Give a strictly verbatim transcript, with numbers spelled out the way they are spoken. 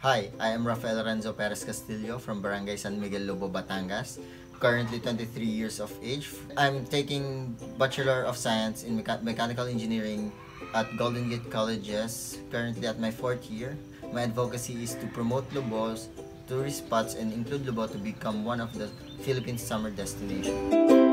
Hi, I am Raphael Renzo Castillo from Barangay San Miguel, Lobo, Batangas. Currently twenty-three years of age. I'm taking Bachelor of Science in Mecha Mechanical Engineering at Golden Gate Colleges, currently at my fourth year. My advocacy is to promote Lobo's tourist spots and include Lobo to become one of the Philippine summer destinations.